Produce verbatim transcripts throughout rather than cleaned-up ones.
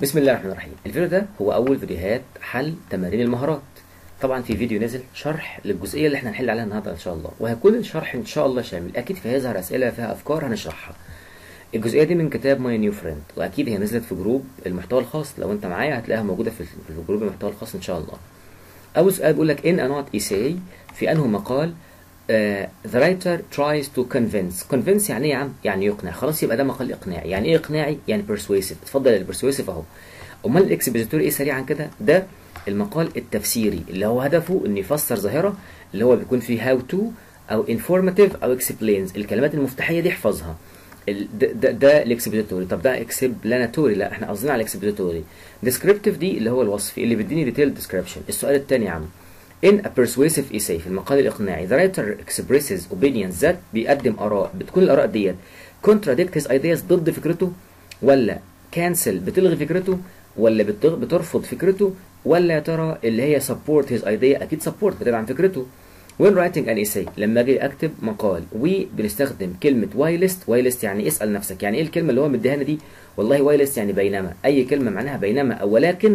بسم الله الرحمن الرحيم. الفيديو ده هو اول فيديوهات حل تمارين المهارات. طبعا في فيديو نازل شرح للجزئيه اللي احنا هنحل عليها النهارده ان شاء الله، وهيكون الشرح ان شاء الله شامل. اكيد في هيظهر اسئله فيها افكار هنشرحها. الجزئيه دي من كتاب ماي نيو فريند، واكيد هي نزلت في جروب المحتوى الخاص. لو انت معايا هتلاقيها موجوده في في جروب المحتوى الخاص ان شاء الله. اول سؤال بيقول لك ان a not essay، في انه مقال Uh, the writer tries to convince. convince يعني ايه يا عم؟ يعني يقنع. خلاص يبقى ده مقال اقناعي. يعني ايه اقناعي؟ يعني persuasive. اتفضل البرسويسيف اهو. امال الاكسبوزيتوري ايه سريعا كده؟ ده المقال التفسيري اللي هو هدفه انه يفسر ظاهره، اللي هو بيكون فيه how to او informative او explains. الكلمات المفتاحيه دي احفظها. ده ده, ده الاكسبوزيتوري. طب ده اكسبلاناتوري؟ لا احنا قصدنا على الاكسبوزيتوري. descriptive دي اللي هو الوصفي اللي بيديني detailed description. السؤال الثاني يا عم، in a persuasive essay، في المقال الإقناعي the writer expresses opinions that، بيقدم آراء، بتكون الآراء ديت contradict his ideas، ضد فكرته، ولا cancel بتلغي فكرته، ولا بترفض فكرته، ولا يا ترى اللي هي support his idea؟ أكيد support بتدعم فكرته. when writing an essay، لما أجي أكتب مقال وبنستخدم كلمة whilst. whilst يعني اسأل نفسك يعني إيه الكلمة اللي هو مديهانا دي؟ والله whilst يعني بينما. أي كلمة معناها بينما أو ولكن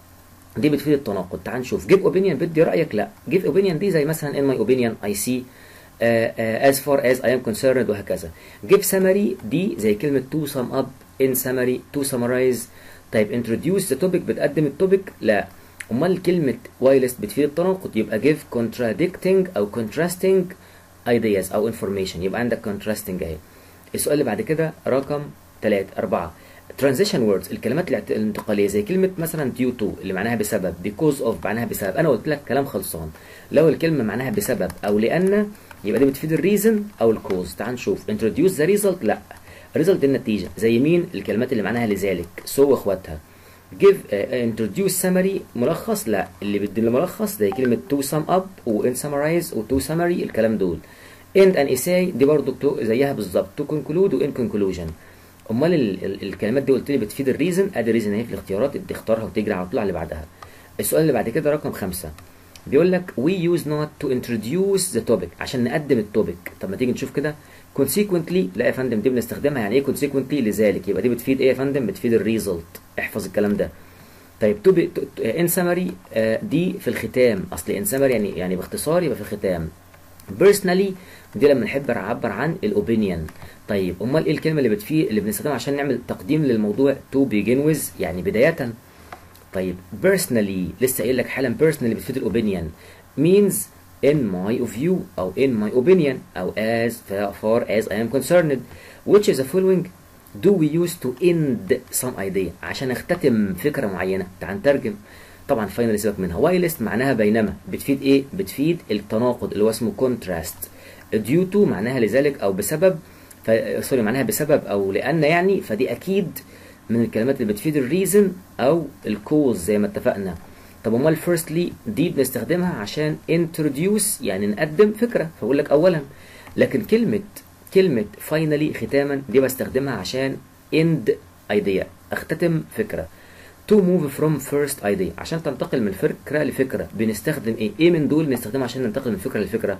دي بتفيد التناقض. تعال نشوف. give opinion بدي رأيك، لا give opinion دي زي مثلا in my opinion I see uh, uh, as far as I am concerned وهكذا. give summary دي زي كلمة to sum up in summary to summarize. طيب introduce the topic بتقدم التوبيك، لا. امال كلمة whilst بتفيد التناقض، يبقى give contradicting او contrasting ideas او information. يبقى عندك contrasting اهي. السؤال اللي بعد كده رقم ثلاثة أربعة transition words، الكلمات الانتقاليه زي كلمه مثلا due to اللي معناها بسبب، because of معناها بسبب. انا قلت لك كلام خلصان. لو الكلمه معناها بسبب او لان يبقى دي بتفيد الريزن او الكوز. تعال نشوف. introduce the result، لا result النتيجه. زي مين؟ الكلمات اللي معناها لذلك so واخواتها. give uh, introduce summary ملخص، لا اللي بدي الملخص زي كلمه to sum up و in summarize و to summary الكلام دول. end an essay دي برضو زيها بالظبط to conclude و in conclusion. امال ال ال الكلمات دي قلت لي بتفيد الريزن، ادي ريزن اهي في الاختيارات، تختارها وتجري على طول على اللي بعدها. السؤال اللي بعد كده رقم خمسة بيقول لك we use not to introduce the topic، عشان نقدم التوبيك. طب ما تيجي نشوف كده. consequently، لا يا فندم دي بنستخدمها. يعني ايه consequently؟ لذلك. يبقى دي بتفيد ايه يا فندم؟ بتفيد الريزلت. احفظ الكلام ده. طيب to be to in summary آه دي في الختام. اصل in summary يعني يعني باختصار يبقى في الختام. personally دي لما نحب نعبر عن الاوبينيون. طيب امال ايه الكلمه اللي بتفيد اللي بنستخدمها عشان نعمل تقديم للموضوع؟ to begin with يعني بدايه. طيب personally لسه قايل لك حالا personally بتفيد الاوبينيون means in my view او in my opinion او as far as I am concerned. which is the following do we use to end some idea، عشان اختتم فكره معينه. تعال نترجم. طبعا فاينل سيبك منها. whilst معناها بينما، بتفيد ايه؟ بتفيد التناقض اللي هو اسمه contrast. due to معناها لذلك او بسبب، ف... سوري معناها بسبب او لان يعني، فدي اكيد من الكلمات اللي بتفيد الريزن او الكوز زي ما اتفقنا. طب امال firstly دي بنستخدمها عشان introduce يعني نقدم فكره، فاقول لك اولا. لكن كلمه كلمه finally ختاما دي بستخدمها عشان end idea اختتم فكره. to move from first idea عشان تنتقل من فكره لفكره بنستخدم ايه؟ ايه من دول بنستخدمها عشان ننتقل من فكره لفكره؟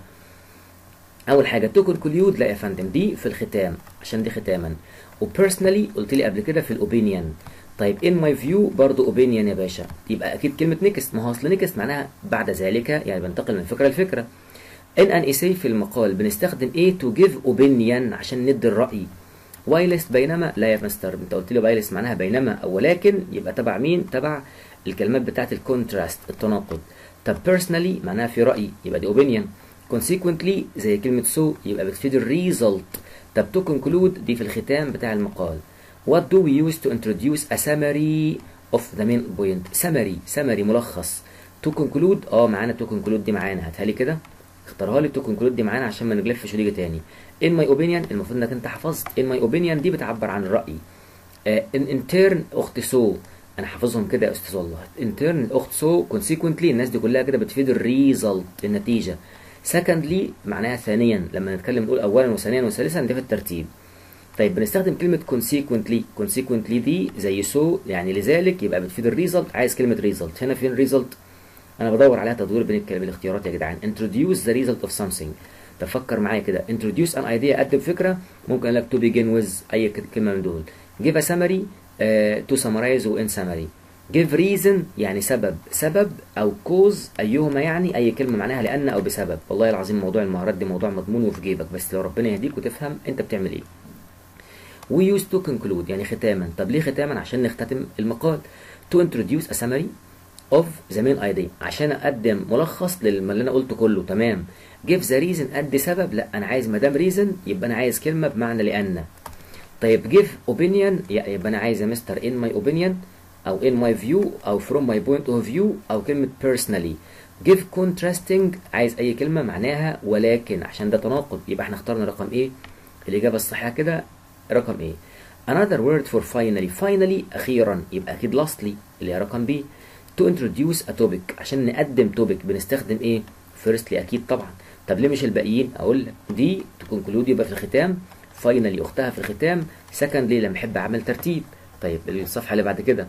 اول حاجه to conclude، لا يا فندم دي في الختام عشان دي ختاما. وبيرسونالي قلت لي قبل كده في الاوبينيون. طيب in my view برضو اوبينيون يا باشا. يبقى اكيد كلمه نيكست، ما هو اصل نيكست معناها بعد ذلك، يعني بنتقل من فكره لفكره. in an essay في المقال بنستخدم ايه؟ to give opinion عشان ندي الراي. whilst بينما، لا يا مستر انت قلت لي whilst معناها بينما او ولكن، يبقى تبع مين؟ تبع الكلمات بتاعت الكونتراست التناقض. طب personally معناها في رايي، يبقى دي opinion. consequently زي كلمة so يبقى بتفيد الريزلت. طب to conclude دي في الختام بتاع المقال. what do we use to introduce a summary of the main point؟ summary summary ملخص. to conclude اه معانا to conclude دي معانا، هاتها لي كده اختارها لي. to conclude دي معانا عشان ما نجلفش ونيجي تاني. in my opinion المفروض انك انت حفظت in my opinion دي بتعبر عن الرأي. uh, in, in turn اخت so انا حافظهم كده يا استاذ والله. in turn اخت so consequently الناس دي كلها كده بتفيد الريزلت النتيجة. secondly معناها ثانيا، لما نتكلم نقول اولا وثانيا وثالثا ده في الترتيب. طيب بنستخدم كلمة consequently. consequently دي زي so يعني لذلك، يبقى بتفيد الريزلت. عايز كلمة result، هنا فين result؟ انا بدور عليها تدوير بين الاختيارات يا جدعان. introduce the result of something. تفكر معايا كده. introduce an idea قدم فكرة، ممكن اقول لك to begin with اي كلمة من دول. give a summary uh, to summarize و in summary. give reason يعني سبب، سبب أو cause أيهما، يعني أي كلمة معناها لأن أو بسبب. والله العظيم موضوع المهارات دي موضوع مضمون وفي جيبك، بس لو ربنا يهديك وتفهم أنت بتعمل إيه. we used to conclude يعني ختاما. طب ليه ختاما؟ عشان نختتم المقال. to introduce a summary of the main idea، عشان أقدم ملخص للي أنا قلته كله. تمام. give the reason أدي سبب، لا أنا عايز مدام reason يبقى أنا عايز كلمة بمعنى لأن. طيب give opinion يبقى أنا عايز يا مستر in my opinion أو in my view أو from my point of view أو كلمة personally. give contrasting عايز أي كلمة معناها ولكن، عشان ده تناقض يبقى احنا اخترنا رقم إيه؟ الإجابة الصحيحة كده رقم إيه؟ another word for finally. finally أخيرا يبقى أكيد lastly اللي هي رقم B. to introduce a topic عشان نقدم topic بنستخدم إيه؟ firstly أكيد طبعا. طب ليه مش الباقيين؟ أقول لك دي to conclude يبقى في الختام، finally أختها في الختام، secondly لما أحب أعمل ترتيب. طيب الصفحة اللي بعد كده،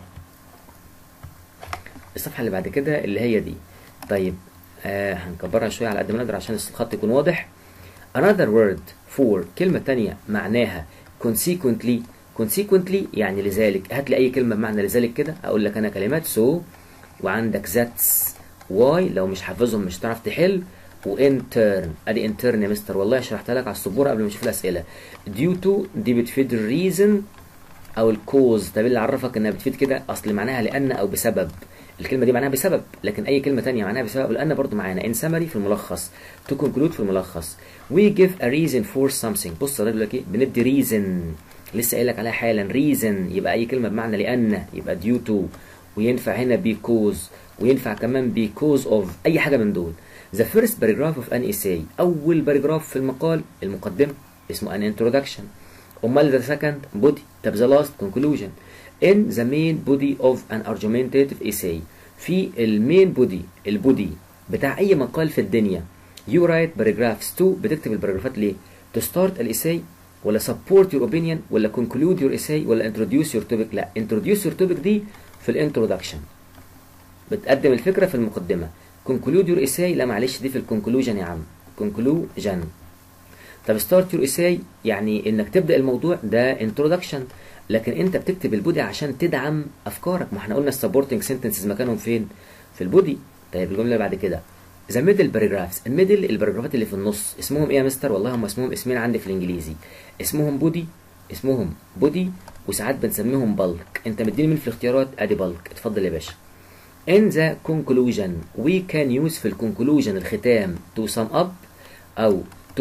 الصفحة اللي بعد كده اللي هي دي. طيب آه هنكبرها شوية على قد ما نقدر عشان الخط يكون واضح. another word for كلمة تانية معناها consequently. consequently يعني لذلك. هات لي أي كلمة بمعنى لذلك كده. أقول لك أنا كلمات so وعندك that's why لو مش حافظهم مش هتعرف تحل، و intern أدي intern يا مستر والله شرحتها لك على السبورة قبل ما نشوف الأسئلة. due to دي بتفيد الريزن أو الكوز. طب اللي عرفك إنها بتفيد كده؟ أصل معناها لأن أو بسبب. الكلمة دي معناها بسبب، لكن أي كلمة تانية معناها بسبب لأن برضو معانا. in summary في الملخص، to conclude في الملخص. we give a reason for something. بص الراجل لك إيه؟ بندي reason لسه قايل لك عليها حالا. reason يبقى أي كلمة بمعنى لأن يبقى due to، وينفع هنا because، وينفع كمان because of، أي حاجة من دول. the first paragraph of an essay أول باراجراف في المقال المقدمة اسمه an introduction. أمال the second body. طب the last conclusion. in the main body of an argumentative essay في المين بودي، البودي بتاع أي مقال في الدنيا. you write paragraphs to بتكتب الباراجرافات ليه؟ to start الإساي ولا support your opinion ولا conclude your essay ولا introduce your topic؟ لا introduce your topic دي في الانترودكشن، بتقدم الفكرة في المقدمة. conclude your essay لا معلش دي في الكونكلوجن يا عم، conclusion. طب start your essay يعني انك تبدأ الموضوع ده introduction، لكن انت بتكتب البودي عشان تدعم افكارك. ما احنا قلنا السبورتنج سنتنسز مكانهم فين؟ في البودي. طيب الجمله اللي بعد كده ذا ميدل باراجرافز. الميدل الباراجرافات اللي في النص اسمهم ايه يا مستر؟ والله هم اسمهم اسمين عندي في الانجليزي، اسمهم بودي، اسمهم بودي، وساعات بنسميهم بالك. انت مديني مين في الاختيارات؟ ادي بالك. اتفضل يا باشا. in the conclusion we can use في الكونكلوجن الختام to sum up او to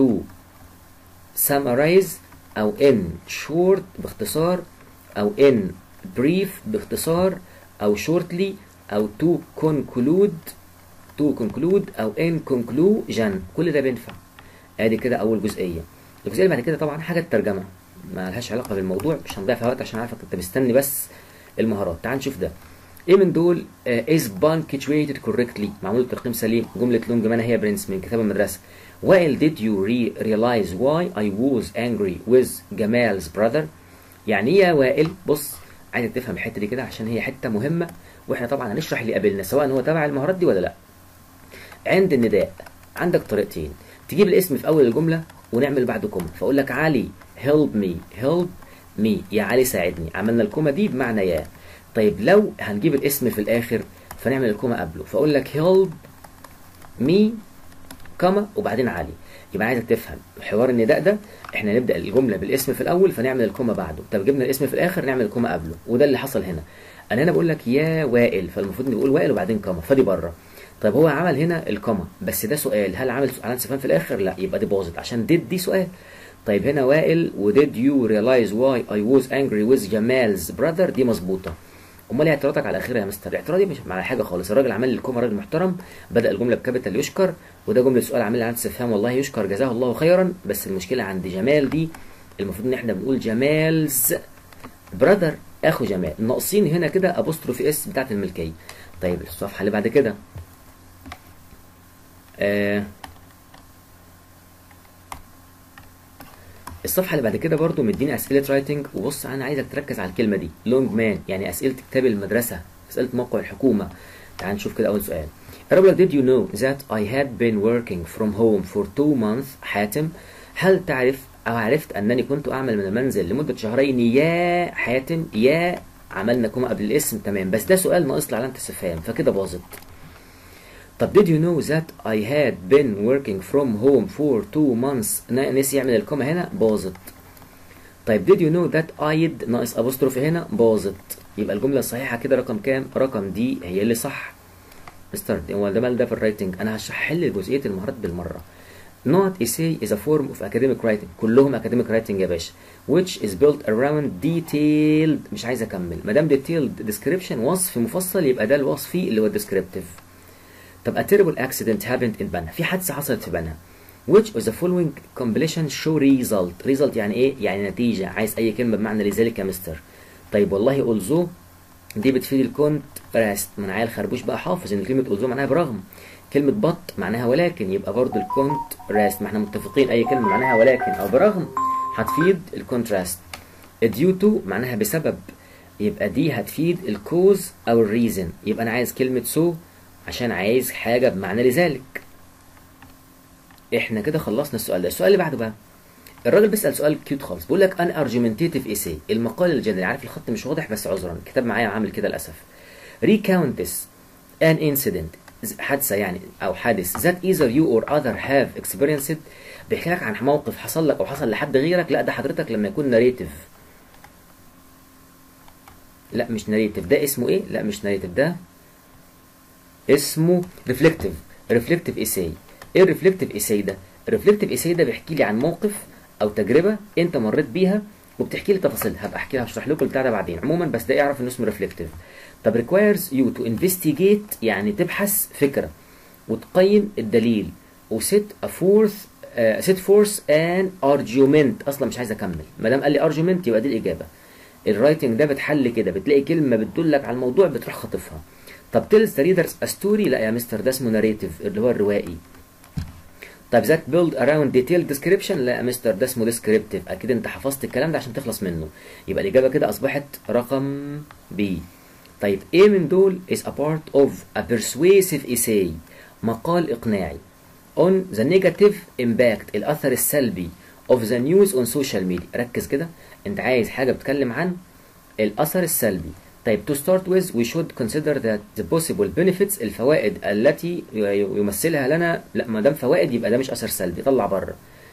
summarize او in short باختصار او in brief باختصار او shortly او to conclude to conclude او in conclusion. كل ده بينفع. ادي كده اول جزئيه. الجزئيه اللي بعد كده طبعا حاجه الترجمه ما لهاش علاقه بالموضوع، مش هنضيع فيها وقت عشان عارفك انت مستني بس المهارات. تعال نشوف ده ايه من دول. uh, is punctuated correctly معمول ترقيم سليم. جمله لونج مان هي برنس من كتاب المدرسه. While did you re realize why I was angry with Jamal's brother؟ يعني ايه يا وائل؟ بص عايزك تفهم الحته دي كده عشان هي حته مهمه، واحنا طبعا هنشرح اللي قابلنا سواء هو تبع المهارات دي ولا لا. عند النداء عندك طريقتين، تجيب الاسم في اول الجمله ونعمل بعده كوما. فاقول لك علي help me help me يا علي ساعدني، عملنا الكوما دي بمعنى يا. طيب لو هنجيب الاسم في الاخر فنعمل الكوما قبله، فاقول لك help me كما وبعدين علي. يبقى عايزك تفهم حوار النداء ده، احنا نبدا الجمله بالاسم في الاول فنعمل الكوما بعده، طب جبنا الاسم في الاخر نعمل الكوما قبله، وده اللي حصل هنا. انا هنا بقول لك يا وائل فالمفروض نقول وائل وبعدين كما، فدي بره. طيب هو عمل هنا الكوما بس ده سؤال، هل عمل علامه استفهام في الاخر؟ لا، يبقى دي باظت عشان did دي سؤال. طيب هنا وائل و did you realize why I was angry with Jamal's brother دي مظبوطه. امال ايه اعتراضك على اخرها يا مستر؟ اعتراضي مش على حاجه خالص، الراجل عمل لي الكوما راجل محترم، بدا الجمله بكابيتال يشكر، وده جمله سؤال عامل لي علامه استفهام والله يشكر جزاه الله خيرا. بس المشكله عند جمال دي المفروض ان احنا بنقول جمالز براذر اخو جمال، ناقصين هنا كده ابوستروفي اس بتاعت الملكيه. طيب الصفحه اللي بعد كده آه الصفحه اللي بعد كده برضو مديني اسئله رايتنج، وبص انا عايزك تركز على الكلمه دي لونج مان، يعني اسئله كتاب المدرسه، اسئله موقع الحكومه. تعال نشوف كده اول سؤال. الراجل did you know that I had been working from home for two months حاتم؟ هل تعرف او عرفت انني كنت اعمل من المنزل لمده شهرين يا حاتم؟ يا عملنا كوما قبل الاسم تمام، بس ده سؤال ناقص لي علامه استفهام فكده باظت. طب did you know that I had been working from home for two months؟ نسي يعمل الكوما هنا باظت. طيب did you know that I'd ناقص apostrophe هنا باظت. يبقى الجمله الصحيحه كده رقم كام؟ رقم دي هي اللي صح. مستر هو ده مال ده في الرايتنج، انا هشرح لي جزئيه المهارات بالمره. Not essay is a form of academic writing، كلهم academic writing يا باشا، which is built around detailed، مش عايز اكمل، ما دام detailed description وصف مفصل يبقى ده الوصفي اللي هو descriptive. طب a terrible accident happened in بنها، في حادثه حصلت في بنها. which of the following combination show result؟ result يعني ايه؟ يعني نتيجه، عايز اي كلمه بمعنى لذلك يا مستر. طيب والله although دي بتفيد الكونتراست، ما انا عيل خربوش بقى حافظ ان كلمه although معناها برغم، كلمة بط معناها ولكن، يبقى برضه الكونتراست، ما احنا متفقين أي كلمة معناها ولكن أو برغم هتفيد الكونتراست. due to معناها بسبب، يبقى دي هتفيد الكوز أو الريزن، يبقى أنا عايز كلمة so عشان عايز حاجة بمعنى لذلك. احنا كده خلصنا السؤال ده. السؤال اللي بعده بقى، الراجل بيسأل سؤال كيوت خالص، بيقول لك an argumentative essay، المقال الجدلي. عارف الخط مش واضح بس عذرا، الكتاب معايا عامل كده للأسف. recount this an incident، حادثة يعني أو حادث that either you or other have experienced، بيحكي لك عن موقف حصل لك أو حصل لحد غيرك. لا ده حضرتك لما يكون ناريتيف، لا مش ناريتيف، ده اسمه إيه؟ لا مش ناريتيف، ده اسمه ريفلكتيف، ريفلكتيف إيساي. إيه الريفلكتيف إيساي ده؟ الريفلكتيف إيساي ده بيحكي لي عن موقف أو تجربة أنت مريت بيها وبتحكي لي تفاصيلها، هبقى أحكي لها هشرح لكم البتاع ده بعدين. عموما بس ده اعرف إنه اسمه ريفلكتيف. طب requires you to investigate يعني تبحث فكرة وتقيم الدليل وست a forth uh, set forth an argument. اصلا مش عايز اكمل، ما دام قال لي argument يبقى دي الاجابه. الرايتنج ده بتحل كده، بتلاقي كلمه بتدلك على الموضوع بتروح خاطفها. طب tells the readers a story، لا يا مستر ده اسمه narrative اللي هو الروائي. طب that build around detailed description، لا يا مستر ده اسمه descriptive. اكيد انت حفظت الكلام ده عشان تخلص منه، يبقى الاجابه كده اصبحت رقم بي. طيب ايه من دول is a part of a persuasive essay، مقال إقناعي on the negative impact، الأثر السلبي of the news on social media. ركز كده، أنت عايز حاجة بتكلم عن الأثر السلبي. طيب to start with we should consider that the possible benefits، الفوائد التي يمثلها لنا، لا ما دام فوائد يبقى ده مش أثر سلبي، طلع بره.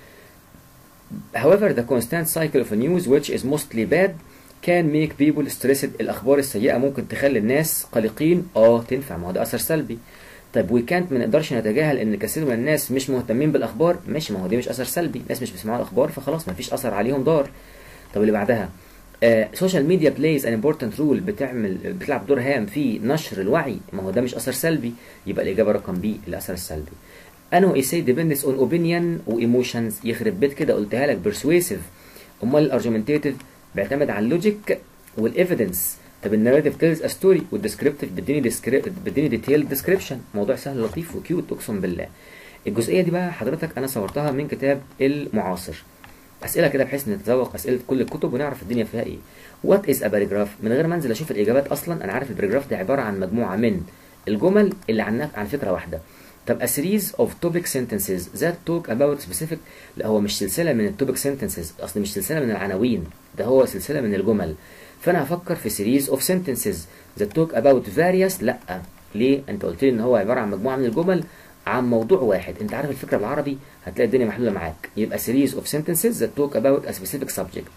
however the constant cycle of a news which is mostly bad can make people stressed، الأخبار السيئة ممكن تخلي الناس قلقين. اه تنفع، ما هو ده أثر سلبي. طيب we can't، ما نقدرش نتجاهل ان كثير من الناس مش مهتمين بالأخبار. ماشي، ما هو دي مش أثر سلبي، الناس مش بيسمعوا الأخبار فخلاص ما فيش أثر عليهم ضار. طب اللي بعدها سوشيال ميديا بلايز ان امبورتنت رول، بتعمل بتلعب دور هام في نشر الوعي، ما هو ده مش أثر سلبي، يبقى الإجابة رقم بي الأثر السلبي. أنه essay depends on opinion وإيموشنز، يخرب بيت كده قلتها لك persuasive. أمال الأرجيومنتيتيف بيعتمد على اللوجيك والايفيدنس. طب الناريتيف تيلز ا ستوري، والديسكريبتيف بيديني بيديني ديتيل ديسكريبشن. موضوع سهل لطيف وكيوت اقسم بالله. الجزئيه دي بقى حضرتك انا صورتها من كتاب المعاصر، اسئله كده بحيث نتذوق اسئله كل الكتب ونعرف الدنيا فيها ايه. وات از ا باراجراف، من غير ما انزل اشوف الاجابات اصلا انا عارف الباراجراف ده عباره عن مجموعه من الجمل اللي عن عن فكره واحده. طب a series of topic sentences that talk about specific، لا هو مش سلسله من التوبيك sentences، اصل مش سلسله من العناوين، ده هو سلسله من الجمل. فانا هفكر في series of sentences that talk about various، لا ليه؟ انت قلت لي ان هو عباره عن مجموعه من الجمل عن موضوع واحد، انت عارف الفكره بالعربي هتلاقي الدنيا محلوله معاك. يبقى series of sentences that talk about a specific subject.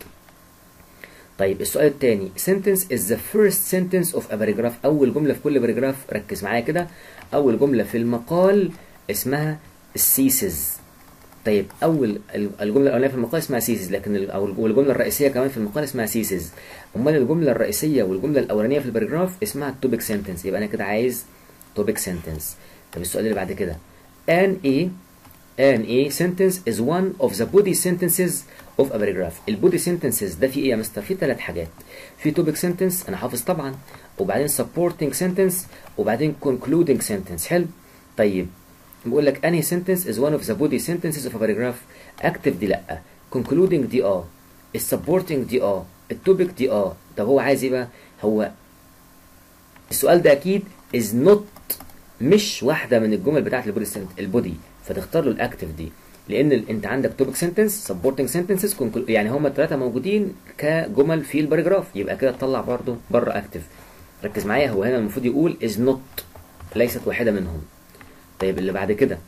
طيب السؤال الثاني، sentence is the first sentence of a paragraph، اول جمله في كل باراجراف. ركز معايا كده، اول جمله في المقال اسمها السيسز. طيب اول الجمله الاولانيه في المقال اسمها سيسز، لكن او الجمله الرئيسيه كمان في المقال اسمها سيسز. امال الجمله الرئيسيه والجمله الاولانيه في الباراجراف اسمها التوبيك سنتنس، يبقى انا كده عايز توبيك سنتنس. طب السؤال اللي بعد كده، an a an a sentence is one of the body sentences of a paragraph. البودي sentences ده في ايه يا مستر؟ في ثلاث حاجات، في topic sentence انا حافظ طبعا، وبعدين supporting sentence، وبعدين concluding sentence. حلو. طيب بيقول لك any sentence is one of the body sentences of a paragraph. active دي لا، concluding دي اه، السupporting دي اه، التوبيك دي اه. طب هو عايز ايه بقى؟ هو السؤال ده اكيد is not، مش واحده من الجمل بتاعت البودي البودي، فتختار له الاكتف دي. لان ال- انت عندك توبيك سنتنس سبورتنج سنتنسز يعني هما الثلاثه موجودين كجمل في الباراجراف، يبقى كده تطلع برضه بره اكتف. ركز معايا، هو هنا المفروض يقول is not، ليست واحده منهم. طيب اللي بعد كده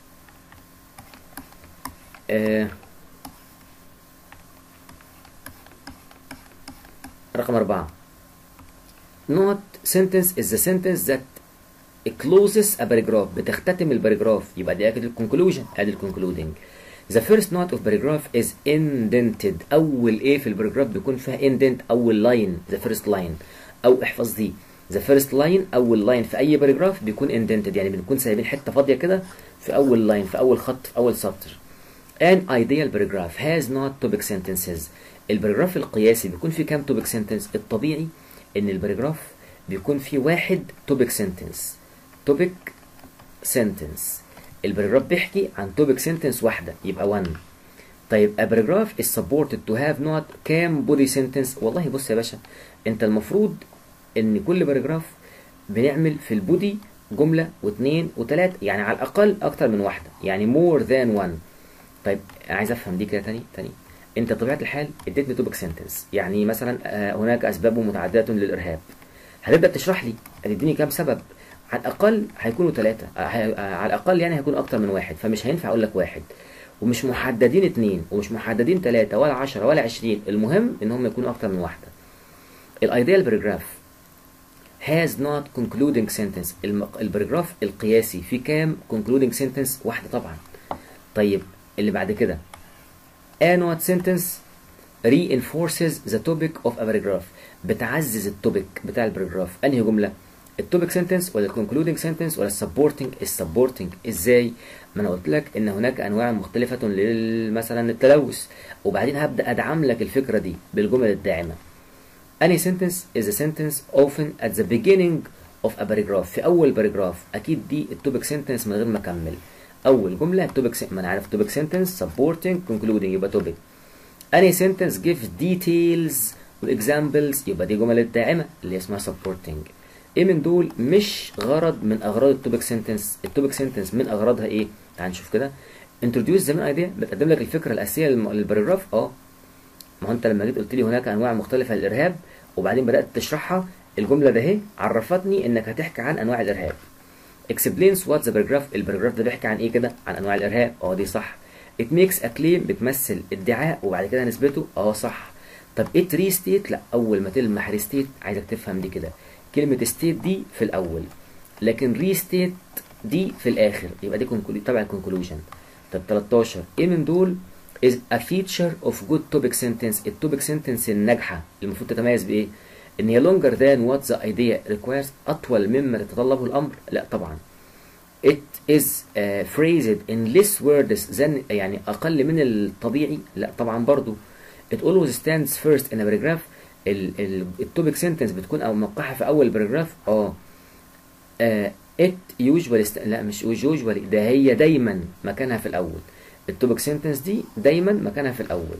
آه رقم أربعة. not sentence is the sentence that closes a paragraph، بتختتم الباراجراف، يبقى دي أكيد الكونكلوجن، ادي الكونكلودنج. The first note of paragraph is indented، أول إيه في الباراجراف بيكون فيها indent، أول line، the first line، أو احفظ دي the first line، أول line في أي باراجراف بيكون indented، يعني بنكون سايبين حتة فاضية كده في أول line، في أول خط، في أول سطر. An ideal paragraph has not topic sentences. الباراجراف القياسي بيكون فيه كام topic sentence؟ الطبيعي إن الباراجراف بيكون فيه واحد topic sentence. topic sentence الباراجراف بيحكي عن topic sentence واحدة، يبقى one. طيب a paragraph is supported to have not كام body sentence؟ والله بص يا باشا، انت المفروض ان كل باراجراف بنعمل في البودي جملة واثنين وثلاثة، يعني على الأقل أكتر من واحدة، يعني more than one. طيب عايز أفهم دي كده تاني تاني. أنت طبيعة الحال اديتني توبك سنتنس، يعني مثلا آه هناك أسباب متعددة للإرهاب، هتبدأ تشرح لي هتديني كام سبب؟ على الأقل هيكونوا ثلاثة، آه آه على الأقل يعني هيكون أكتر من واحد، فمش هينفع أقول لك واحد، ومش محددين اتنين، ومش محددين ثلاثة ولا عشرة ولا عشرين، المهم إن هم يكونوا أكتر من واحدة. الأيديال باراجراف has not concluding sentence، الباراجراف القياسي في كام concluding sentence؟ واحدة طبعا. طيب اللي بعد كده a not sentence reinforces the topic of a paragraph، بتعزز التوبيك بتاع الباراجراف. انهي جملة؟ التوبيك سنتنس ولا الكونكلودنج سنتنس ولا السبورتنج؟ السبورتنج. ازاي؟ ما انا قلت لك ان هناك انواع مختلفة مثلا التلوث، وبعدين هبدأ ادعم لك الفكرة دي بالجمل الداعمة. Any sentence is a sentence often at the beginning of a paragraph، في أول باراجراف، أكيد دي التوبيك سنتنس من غير ما أكمل. أول جملة التوبيك سنتنس، ما أنا عارف توبيك سنتنس supporting concluding يبقى توبيك. Any sentence gives details examples يبقى دي جمل الداعمة اللي اسمها supporting. إيه من دول مش غرض من أغراض التوبيك سنتنس؟ التوبيك سنتنس من أغراضها إيه؟ تعال نشوف كده. introduce the main idea، بتقدم لك الفكرة الأساسية للباراجراف. أه ما هو انت لما جيت قلت لي هناك انواع مختلفه للارهاب، وبعدين بدات تشرحها، الجمله ده اهي عرفتني انك هتحكي عن انواع الارهاب. explains what the paragraph، الباراجراف ده بيحكي عن ايه كده؟ عن انواع الارهاب. اه دي صح. it makes a claim، بتمثل ادعاء وبعد كده نثبته. اه صح. طب it restate، لا اول ما تلمح restate عايزك تفهم دي كده، كلمه state دي في الاول لكن restate دي في الاخر، يبقى دي طبعا conclusion. طب تلتاشر، ايه من دول is a feature of good topic sentence؟ التوبيك سنتنس الناجحة المفروض تتميز بإيه؟ إن هي longer than what the idea requires، أطول مما تتطلبه الأمر؟ لا طبعا. it is uh, phrased in less words than، يعني أقل من الطبيعي؟ لا طبعا برضو. it always stands first in a paragraph، التوبيك سنتنس بتكون أو موقعها في أول باراجراف. اه uh, it usually لا مش usually، ده هي دايما مكانها في الأول. التوبيك سنتنس دي دايما مكانها في الاول.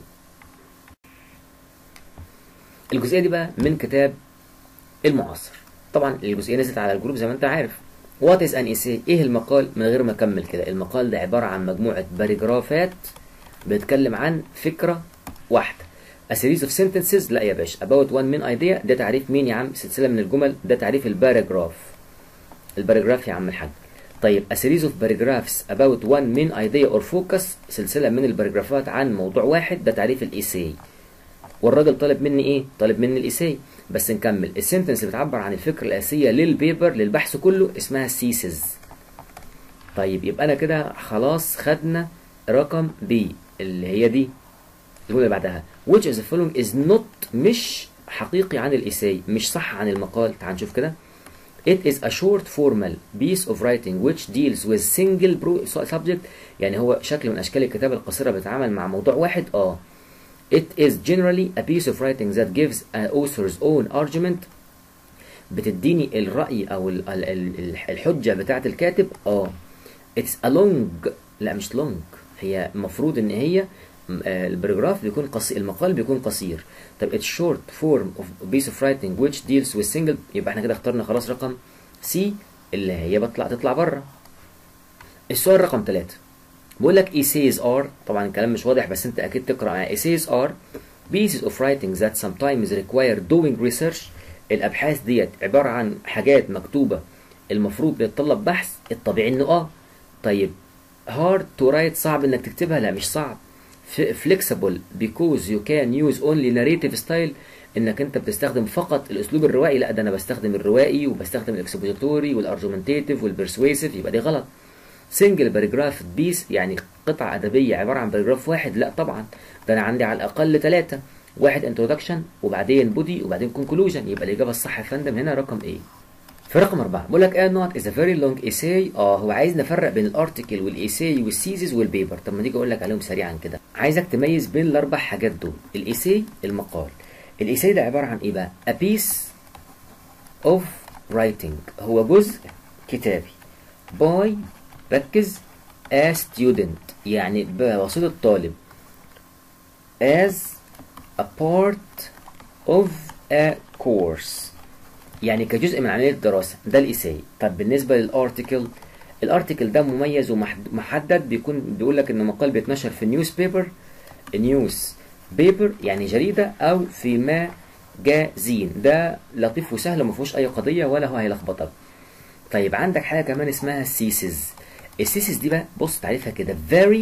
الجزئيه دي بقى من كتاب المعاصر، طبعا الجزئيه نزلت على الجروب زي ما انت عارف. وات از ان ايساي، ايه المقال؟ من غير ما اكمل كده، المقال ده عباره عن مجموعه باراجرافات بيتكلم عن فكره واحده. A series of sentences، لا يا باشا. about one main idea، ده تعريف مين يا عم؟ سلسله من الجمل، ده تعريف الباراجراف. الباراجراف يا عم الحاج. طيب a series of paragraphs about one main idea or focus، سلسلة من الباراجرافات عن موضوع واحد، ده تعريف الايساي. والراجل طالب مني ايه؟ طالب مني الايساي. بس نكمل. السنتنس اللي بتعبر عن الفكرة الأساسية للبيبر للبحث كله اسمها thesis. طيب يبقى أنا كده خلاص خدنا رقم بي اللي هي دي الجملة اللي بعدها. which of the following is not، مش حقيقي عن الايساي، مش صح عن المقال. تعال نشوف كده. It is a short formal piece of writing which deals with single subject، يعني هو شكل من أشكال الكتابة القصيرة بتتعامل مع موضوع واحد. اه It is generally a piece of writing that gives an author's own argument، بتديني الرأي أو الحجة بتاعة الكاتب. اه It's a long، لا مش long، هي المفروض إن هي الباراجراف بيكون قصير، المقال بيكون قصير. طب it's short form of piece of writing which deals with single، يبقى احنا كده اخترنا خلاص رقم سي اللي هي بطلع تطلع بره. السؤال رقم ثلاثة، بقول لك essays are، طبعا الكلام مش واضح بس انت اكيد تقرا معايا. essays are pieces of writing that sometimes require doing research. الابحاث ديت عباره عن حاجات مكتوبه المفروض بيتطلب بحث، الطبيعي انه اه. طيب hard to write، صعب انك تكتبها، لا مش صعب. flexible because you can use only narrative style، انك انت بتستخدم فقط الاسلوب الروائي، لا ده انا بستخدم الروائي وبستخدم الاكسبوزيتوري والارجومنتيتيف والبرسويسيف، يبقى دي غلط. single paragraph piece يعني قطعة أدبية عبارة عن باراجراف واحد، لا طبعا ده أنا عندي على الأقل ثلاثة، واحد introduction وبعدين body وبعدين conclusion، يبقى الإجابة الصح يا فندم هنا رقم إيه؟ في رقم أربعة بقول لك a note is a very long essay. اه هو عايز نفرق بين الارتكل والايساي والثيسيس والبيبر. طب ما نيجي أقول لك عليهم سريعا كده. عايزك تميز بين الأربع حاجات دول. الايساي المقال. الايساي ده عبارة عن إيه بقى؟ a piece of writing، هو جزء كتابي by، ركز، a student يعني بواسطة طالب، as a part of a course يعني كجزء من عملية الدراسة، ده الإيساي. طب بالنسبة للارتكل، الارتكل ده مميز ومحدد، بيكون بيقول لك إنه مقال بيتنشر في نيوز بيبر، نيوز بيبر يعني جريدة، أو في ماجازين. ده لطيف وسهل وما فيهوش أي قضية ولا هو هيلخبطك. طيب عندك حاجة كمان اسمها الثيسيس. الثيسيس دي بقى بص تعريفها كده very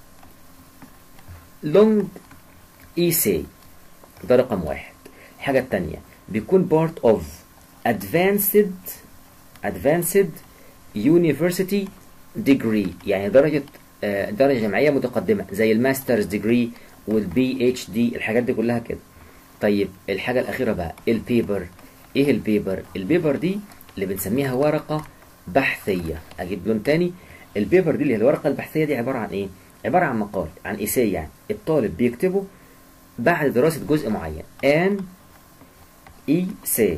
long essay، ده رقم واحد. الحاجة التانية بيكون part of advanced advanced university degree يعني درجة آه درجة جامعية متقدمة زي الماسترز ديجري والبي اتش دي، الحاجات دي كلها كده. طيب الحاجة الأخيرة بقى البيبر. إيه البيبر؟ البيبر دي اللي بنسميها ورقة بحثية. أجيب لون تاني. البيبر دي اللي هي الورقة البحثية دي عبارة عن إيه؟ عبارة عن مقال، عن إيساي يعني الطالب بيكتبه بعد دراسة جزء معين. an essay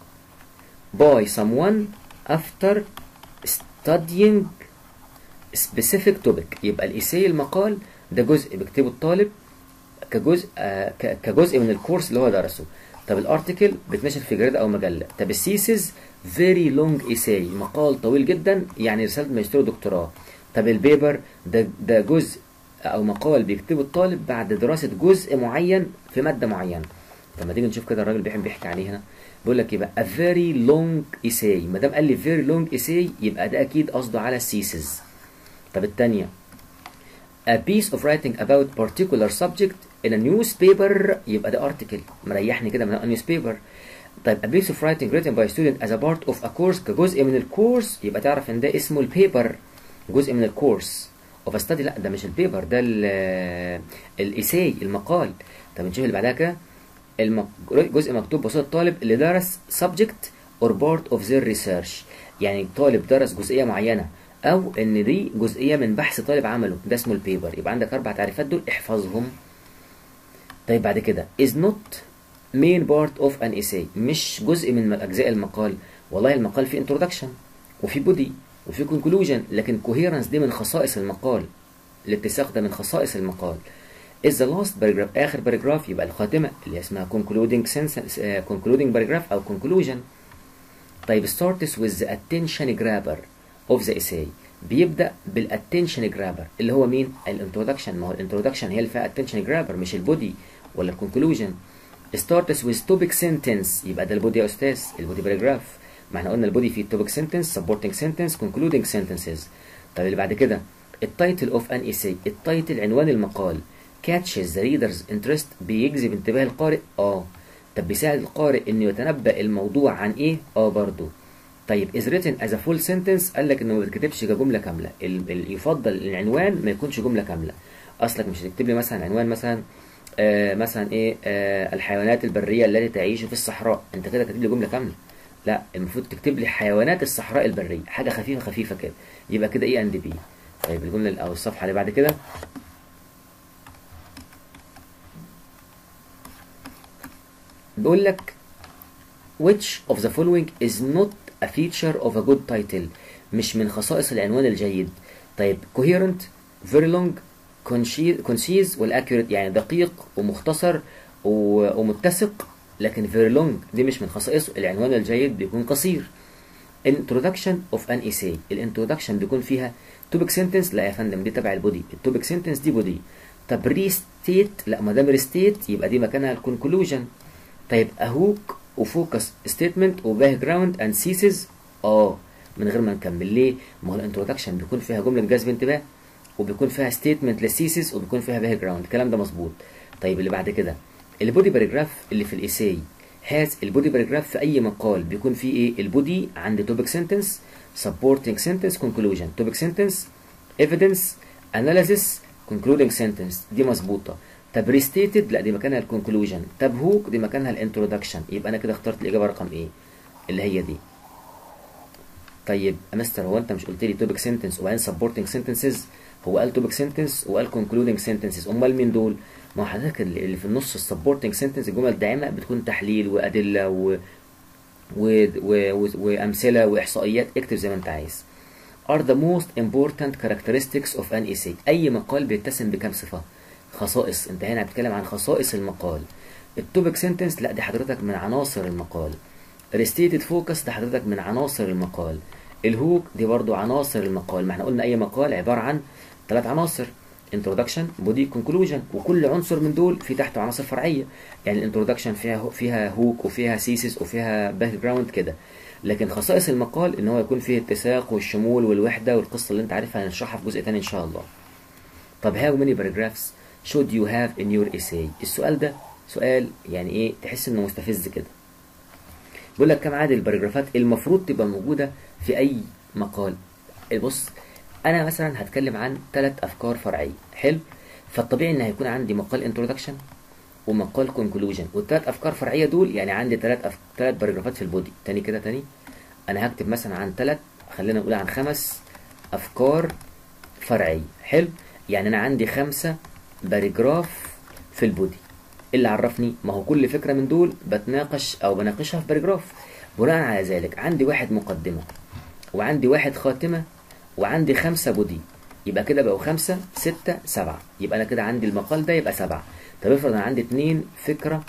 by someone after studying specific topic. يبقى الإيساي المقال ده جزء بيكتبه الطالب كجزء آه كجزء من الكورس اللي هو درسه. طب الارتكل بتنشر في جريدة أو مجلة. طب الثيسيس very long essay مقال طويل جدا يعني رسالة ماجستير ودكتوراه. طب البيبر ده ده جزء او مقال بيكتبه الطالب بعد دراسة جزء معين في مادة معينة. طب ما تيجي نشوف كده الراجل بيحب بيحكي عليه هنا. بيقول لك يبقى a very long essay، ما دام قال لي very long essay يبقى ده اكيد قصده على الثيسيس. طب الثانية a piece of writing about particular subject in a newspaper، يبقى ده article مريحني كده من newspaper. طيب a piece of writing written by a student as a part of a course كجزء من الكورس، يبقى تعرف ان ده اسمه البيبر، جزء من الكورس اوف ستادي. لا ده مش البيبر، ده الايساي المقال. طب نشوف اللي بعدها كده. المق... جزء مكتوب بواسطة الطالب اللي درس subject or part of their research، يعني طالب درس جزئية معينة او ان دي جزئية من بحث طالب عمله، ده اسمه البيبر. يبقى عندك اربع تعريفات دول احفظهم. طيب بعد كده is not main part of an essay، مش جزء من اجزاء المقال. والله المقال فيه introduction وفي body وفي conclusion، لكن coherence دي من خصائص المقال، الاتساق ده من خصائص المقال. is the last paragraph آخر باراجراف، يبقى الخاتمة اللي اسمها concluding sentence uh, concluding paragraph أو conclusion. طيب starts with the attention grabber of the essay، بيبدأ بالattention grabber اللي هو مين؟ الانترودكشن. ما هو الانترودكشن هي اللي فيها attention grabber مش البودي ولا الconclusion. starts with topic sentence، يبقى ده البودي يا أستاذ، البودي باراجراف. ما احنا قلنا البودي فيه topic sentence supporting sentence concluding sentences. طيب اللي بعد كده التايتل اوف ان essay، التايتل عنوان المقال. catches the reader's interest، بيجذب انتباه القارئ. اه طب بيساعد القارئ انه يتنبأ الموضوع عن ايه. اه برضو. طيب is written as a full sentence، قال لك انه ما بيتكتبش كجمله كامله. ال ال يفضل العنوان ما يكونش جمله كامله. اصلك مش هتكتب لي مثلا عنوان مثلا آه مثلا ايه آه الحيوانات البريه التي تعيش في الصحراء، انت كده كاتب لي جمله كامله. لا المفروض تكتب لي حيوانات الصحراء البريه، حاجه خفيفه خفيفه كده، يبقى كده ايه اند بي. طيب الجمله او الصفحه اللي بعد كده بيقول لك which of the following is not a feature of a good title، مش من خصائص العنوان الجيد. طيب coherent very long concise والaccurate يعني دقيق ومختصر ومتسق، لكن very long دي مش من خصائصه. العنوان الجيد بيكون قصير. introduction of an essay. الانترودكشن بيكون فيها topic sentence. لا يا فندم دي تبع البودي، التوبيك سنتنس دي بودي. طب ريستيت، لا ما دام ريستيت يبقى دي مكانها الكونكلوجن. طيب اهوك وفوكس ستيتمنت وباك جراوند اند سيسز، اه من غير ما نكمل. ليه؟ ما هو الانترودكشن بيكون فيها جمله جذب انتباه، وبيكون فيها ستيتمنت للسيسز، وبيكون فيها باك جراوند. الكلام ده مظبوط. طيب اللي بعد كده البودي باراجراف اللي في الايساي هاز. البودي باراجراف في اي مقال بيكون فيه ايه؟ البودي عند توبيك سنتنس، سبورتنج سنتنس، كونكلوجن. توبيك سنتنس، ايفيدنس، اناليسيس، كونكلودنج سنتنس، دي مظبوطه. طب ريستيتد، لا دي مكانها الكونكلوجن. طب هوك دي مكانها الانترودكشن. يبقى انا كده اخترت الاجابه رقم ايه؟ اللي هي دي. طيب يا مستر هو انت مش قلت لي توبيك سنتنس وبعدين سبورتنج سنتنسز؟ هو قال توبيك سنتنس وقال كونكلودنج سنتنسز، امال مين دول؟ ما هو حضرتك اللي في النص السبورتنج سنتنس الجمل الداعمه بتكون تحليل وادله و... و... و... و... وامثله واحصائيات. اكتب زي ما انت عايز. are the most important characteristics of an essay. اي مقال بيتسم بكام صفه؟ خصائص. انت هنا بتتكلم عن خصائص المقال. التوبيك سنتنس لا دي حضرتك من عناصر المقال. ريستيتد فوكس ده حضرتك من عناصر المقال. الهوك دي برضو عناصر المقال. ما احنا قلنا اي مقال عباره عن ثلاث عناصر: انترودكشن، بودي، كونكلوجن، وكل عنصر من دول في تحته عناصر فرعيه. يعني الانترودكشن فيها فيها هوك وفيها سيسس وفيها باك جراوند كده. لكن خصائص المقال ان هو يكون فيه اتساق والشمول والوحده والقصه اللي انت عارفها هنشرحها في جزء تاني ان شاء الله. طب how many paragraphs should you have in your essay؟ السؤال ده سؤال يعني ايه، تحس انه مستفز كده. بيقول لك كم عدد الباراجرافات المفروض تبقى موجوده في اي مقال. بص انا مثلا هتكلم عن ثلاث افكار فرعيه، حلو؟ فالطبيعي ان هيكون عندي مقال انترودكشن ومقال كونكلوجن، والثلاث افكار فرعيه دول يعني عندي ثلاث أف... ثلاث باراجرافات في البودي. تاني كده تاني انا هكتب مثلا عن ثلاث، خلينا نقول عن خمس افكار فرعيه، حلو؟ يعني انا عندي خمسه باراجراف في البودي. اللي عرفني ما هو كل فكره من دول بتناقش او بناقشها في باراجراف. بناء على ذلك عندي واحد مقدمه، وعندي واحد خاتمه، وعندي خمسه بودي. يبقى كده بقوا خمسه، سته، سبعه. يبقى انا كده عندي المقال ده يبقى سبعه. طب افرض انا عندي اتنين فكره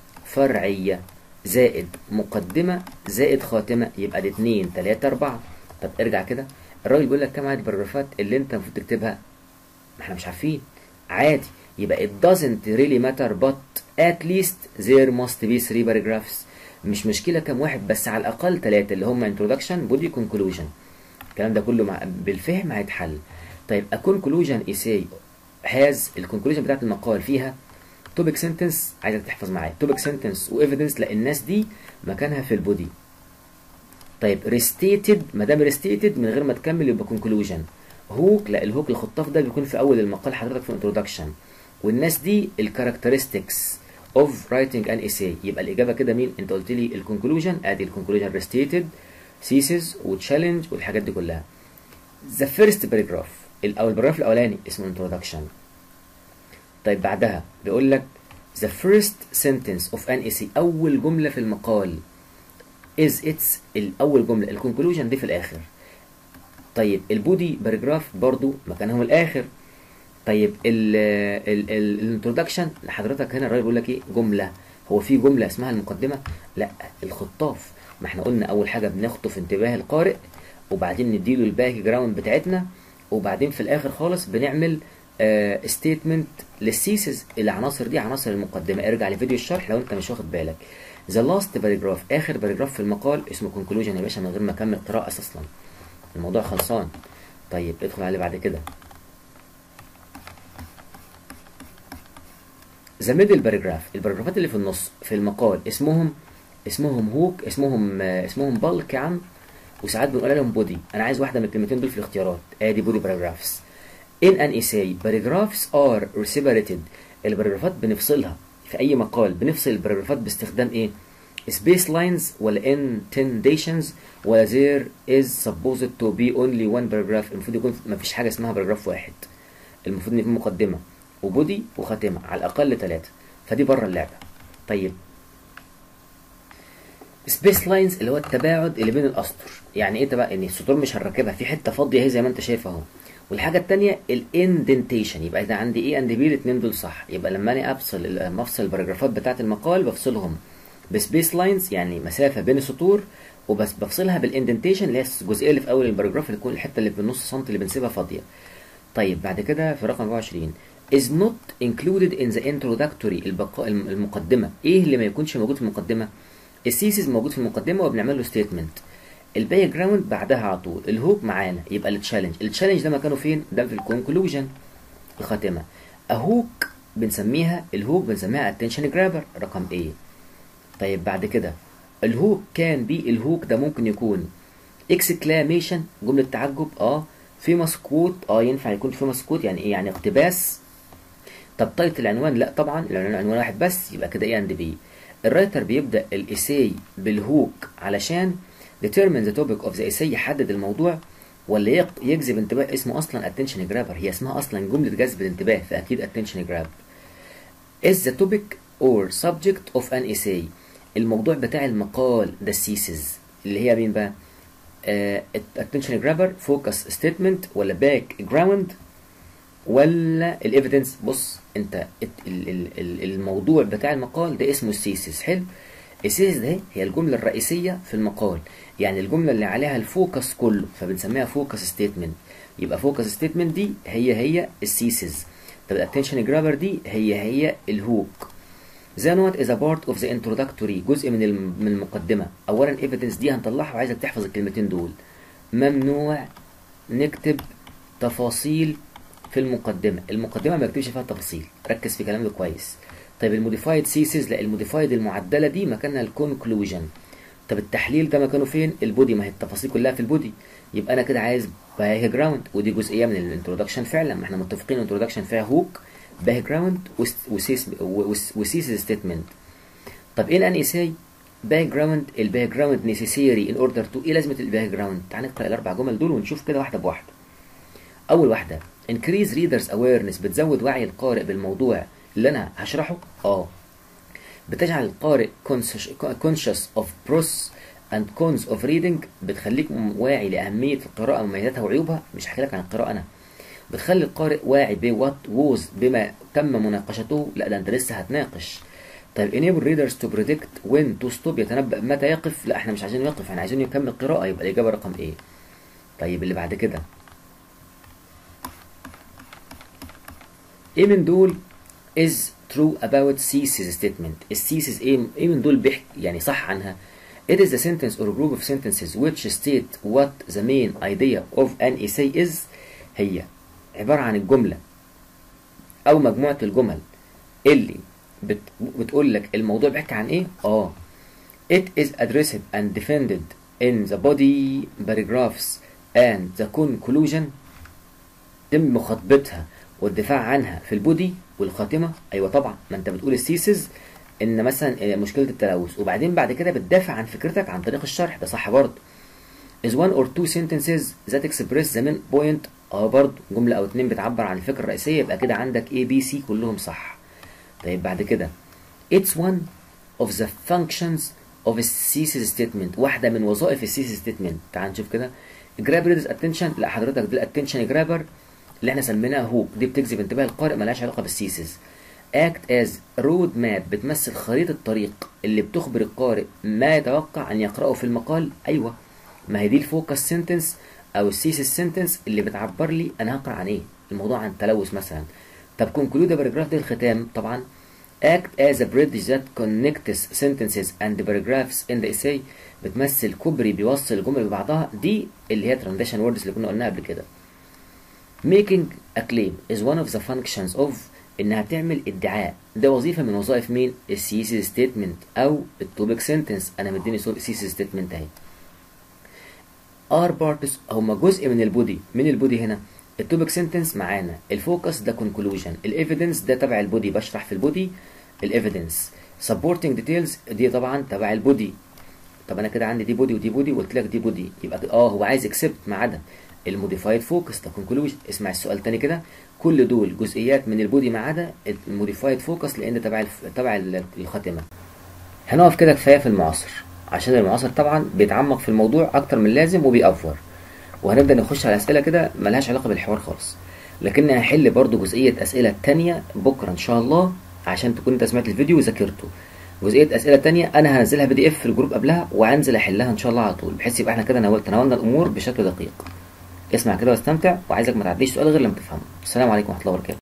فرعيه زائد مقدمه زائد خاتمه، يبقى دي اتنين، تلاته، اربعه. طب ارجع كده، الراجل بيقول لك كام عدد الباراجرافات اللي انت المفروض تكتبها؟ ما احنا مش عارفين. عادي، يبقى it doesn't really matter but at least there must be three paragraphs. مش مشكلة كام واحد، بس على الأقل ثلاثة اللي هم introduction body conclusion. الكلام ده كله مع بالفهم هيتحل. طيب a conclusion essay has الكونكلوجن بتاعت المقال فيها topic sentence. عايزك تحفظ معايا topic sentence و evidence، لأن الناس دي مكانها في البودي. طيب restated، ما دام restated من غير ما تكمل يبقى conclusion. هوك، لا الهوك الخطاف ده بيكون في اول المقال حضرتك في الانترودكشن. والناس دي الكاركترستكس اوف رايتنج ان اساي. يبقى الاجابه كده مين؟ انت قلت لي الكونكلوجن، ادي الكونكلوجن ريستيتد، سيسز وتشالنج والحاجات دي كلها. ذا فيرست باراجراف او الباراجراف الاولاني اسمه انترودكشن. طيب بعدها بيقول لك ذا فيرست سنتنس اوف ان اساي، اول جمله في المقال از اتس الاول جمله. الكونكلوجن دي في الاخر. طيب البودي باراجراف برضو مكانهم الاخر. طيب الانترودكشن لحضرتك هنا الراجل بيقول لك ايه؟ جمله. هو في جمله اسمها المقدمه؟ لا، الخطاف. ما احنا قلنا اول حاجه بنخطف انتباه القارئ، وبعدين نديله الباك جراوند بتاعتنا، وبعدين في الاخر خالص بنعمل ستيتمنت للسيسز. العناصر دي عناصر المقدمه. ارجع لفيديو الشرح لو انت مش واخد بالك. ذا لاست باراجراف، اخر باراجراف في المقال اسمه كونكلوجن يا باشا، من غير ما اكمل قراءه اصلا، الموضوع خلصان. طيب ادخل على اللي بعد كده. ذا ميدل باراجراف، الباراجرافات اللي في النص في المقال اسمهم اسمهم هوك، اسمهم اسمهم بالك يا عم، وساعات بنقول لهم بودي. انا عايز واحده من الكلمتين دول في الاختيارات. ادي بودي باراجرافز. ان ان ايساي باراجرافز ار separated، الباراجرافات بنفصلها في اي مقال. بنفصل الباراجرافات باستخدام ايه؟ space lines ولا indentations ولا there is supposed to be only one paragraph. المفروض يكون مفيش حاجه اسمها باراجراف واحد. المفروض ان يكون مقدمه وبودي وخاتمه، على الاقل ثلاثه. فدي بره اللعبه. طيب سبيس لاينز اللي هو التباعد اللي بين الاسطر. يعني ايه تبقى؟ ان السطور مش هنركبها في حته فاضيه اهي زي ما انت شايف اهو. والحاجه الثانيه الاندنتيشن. يبقى اذا عندي ايه اند بي الاثنين دول صح. يبقى لما انا افصل لما افصل الباراجرافات بتاعه المقال بفصلهم بسبيس لاينز، يعني مسافه بين السطور، وبس بفصلها بالاندنتيشن اللي هي الجزئيه اللي في اول الباراجراف اللي تكون الحته اللي بالنص سم اللي بنسيبها فاضيه. طيب بعد كده في رقم أربعة وعشرين is not included in the introductory البقاء المقدمه. ايه اللي ما يكونش موجود في المقدمه؟ السيسز موجود في المقدمه وبنعمل له ستيتمنت. الباك جراوند بعدها على طول. الهوك معانا يبقى التشالنج. التشالنج ده مكانه فين؟ ده في الكونكلوجن الخاتمه. اهوك بنسميها الهوك بنسميها اتنشن جرابر رقم ايه. طيب بعد كده الهوك كان بي الهوك ده ممكن يكون اكسكلاميشن جمله تعجب اه فيموس كوت اه ينفع يكون فيموس كوت يعني ايه؟ يعني اقتباس. طب تايتل العنوان لا طبعا العنوان عنوان واحد بس يبقى كده ايه اند بي. الرايتر بيبدا الاساي بالهوك علشان determine the topic of the essay يحدد الموضوع ولا يجذب انتباه. اسمه اصلا attention grabber هي اسمها اصلا جمله جذب الانتباه فاكيد attention grab. is the topic or subject of an essay الموضوع بتاع المقال ده السيسز اللي هي مين بقى؟ uh, attention grabber focus statement ولا background ولا الايفيدنس. بص انت الموضوع بتاع المقال ده اسمه السيسز. حلو. السيسز ده هي الجمله الرئيسيه في المقال يعني الجمله اللي عليها الفوكس كله فبنسميها فوكس ستيتمنت. يبقى فوكس ستيتمنت دي هي هي السيسز. طب الاتنشن جرابر دي هي هي الهوك. The note is a part of the introductory جزء من من المقدمه. اولا evidence دي هنطلعها وعايزك تحفظ الكلمتين دول. ممنوع نكتب تفاصيل في المقدمه. المقدمه ما نكتبش فيها تفاصيل. ركز في كلامي كويس. طيب الموديفايد سيسز لا الموديفايد المعدله دي مكانها الكونكلوجن. طب التحليل ده مكانه فين؟ البودي. ما هي التفاصيل كلها في البودي. يبقى انا كده عايز باك جراوند ودي جزئيه من الانترودكشن فعلا ما احنا متفقين الانترودكشن فيها هوك باك جراوند وسيسز ستيتمنت. طب ايه ان اساي باك جراوند الباك جراوند نيسيسيري ان اوردر تو. ايه لازمه الباك جراوند؟ تعال نقرا الاربع جمل دول ونشوف كده واحده بواحده. اول واحده increase readers awareness بتزود وعي القارئ بالموضوع اللي انا هشرحه. اه بتجعل القارئ conscious of pros and cons of reading بتخليك واعي لأهمية القراءة ومميزاتها وعيوبها. مش هحكي لك عن القراءة أنا. بتخلي القارئ واعي ب what was بما تم مناقشته. لا ده أنت لسه هتناقش. طيب enable readers to predict when to stop يتنبأ متى يقف. لا احنا مش عايزين يقف احنا عايزين يكمل قراءة. يبقى الإجابة رقم ايه. طيب اللي بعد كده ايه من دول is true about thesis statement. الثيسز ايه ايه من دول بيحكي يعني صح عنها. it is a sentence or group of sentences which state what the main idea of an essay is. هي عبارة عن الجملة او مجموعة الجمل اللي بت بتقول لك الموضوع بيحكي عن ايه. اه it is addressed and defended in the body paragraphs and the conclusion. تم مخاطبتها والدفاع عنها في البودي والخاتمه. ايوه طبعا ما انت بتقول السيسز ان مثلا مشكله التلوث وبعدين بعد كده بتدافع عن فكرتك عن طريق الشرح. ده صح برضه. is one or two sentences that express the main point. اه برضه جمله او اتنين بتعبر عن الفكره الرئيسيه. يبقى كده عندك A B C كلهم صح. طيب بعد كده it's one of the functions of a thesis statement. واحده من وظائف الثيسيس ستيتمنت. تعال نشوف كده. grab readers attention. لا حضرتك دي الاتنشن جرابر اللي احنا سميناها هوك. دي بتجذب انتباه القارئ مالهاش علاقه بالسيسز. act as road map بتمثل خريطه الطريق اللي بتخبر القارئ ما يتوقع ان يقراه في المقال. ايوه ما هي دي الفوكس سنتنس او السيسز سنتنس اللي بتعبر لي انا هقرا عن ايه. الموضوع عن التلوث مثلا. طب conclude paragraph دي الختام طبعا. act as a bridge that connects sentences and paragraphs in the essay بتمثل كوبري بيوصل الجمل ببعضها. دي اللي هي transition words اللي كنا قلناها قبل كده. making a claim is one of the functions of انها بتعمل ادعاء. ده وظيفه من وظائف مين؟ الثيسيس ستيتمنت او التوبيك سنتنس. انا مديني ثيسيس ستيتمنت اهي. ار بارتس هما جزء من البودي. من البودي هنا التوبيك سنتنس معانا. الفوكس ده كونكلوجن. الايفيدنس ده تبع البودي بشرح في البودي الايفيدنس. سبورتنج ديتيلز دي طبعا تبع البودي. طب انا كده عندي دي بودي ودي بودي وقلت لك دي بودي. يبقى اه هو عايز اكسبت ما عدا الموديفايد فوكس ده كونكلوجن. اسمع السؤال تاني كده. كل دول جزئيات من البودي ما عدا الموديفايد فوكس لان تبع الف... تبع الخاتمه. هنقف كده كفايه في المعاصر عشان المعاصر طبعا بيتعمق في الموضوع اكتر من اللازم وبيأفور. وهنبدا نخش على اسئله كده ملهاش علاقه بالحوار خالص. لكن هحل برضو جزئيه اسئله تانية بكره ان شاء الله عشان تكون انت سمعت الفيديو وذاكرته. جزئيه اسئله تانية انا هنزلها بي دي اف في الجروب قبلها، وهنزل احلها ان شاء الله على طول، بحيث يبقى احنا كده ناول- تناولنا الامور بشكل دقيق. اسمع كده واستمتع، وعايزك ما تعديش سؤال غير لما تفهمه. السلام عليكم ورحمه الله وبركاته.